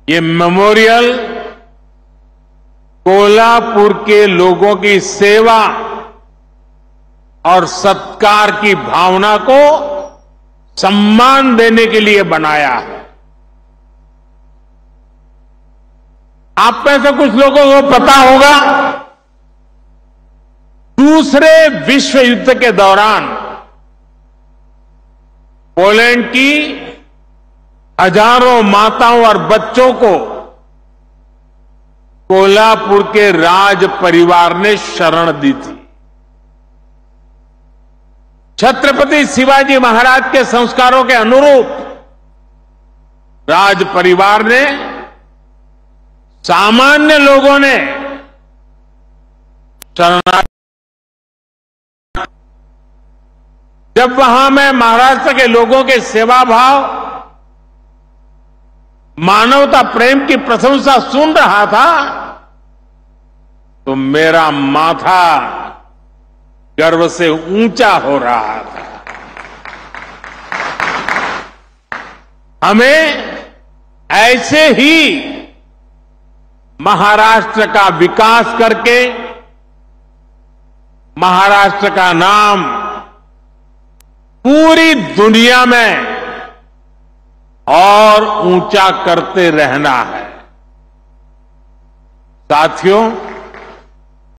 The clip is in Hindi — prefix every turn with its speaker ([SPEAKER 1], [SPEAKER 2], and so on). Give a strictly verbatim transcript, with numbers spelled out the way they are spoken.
[SPEAKER 1] ये मेमोरियल कोल्हापुर के लोगों की सेवा और सत्कार की भावना को सम्मान देने के लिए बनाया है। आप में से कुछ लोगों को पता होगा, दूसरे विश्व युद्ध के दौरान पोलैंड की हजारों माताओं और बच्चों को कोल्हापुर के राज परिवार ने शरण दी थी। छत्रपति शिवाजी महाराज के संस्कारों के अनुरूप राज परिवार ने, सामान्य लोगों ने शरणार्थी, जब वहां मैं महाराष्ट्र के लोगों के सेवा भाव, मानवता प्रेम की प्रशंसा सुन रहा था तो मेरा माथा गर्व से ऊंचा हो रहा था। हमें ऐसे ही महाराष्ट्र का विकास करके महाराष्ट्र का नाम पूरी दुनिया में और ऊंचा करते रहना है। साथियों,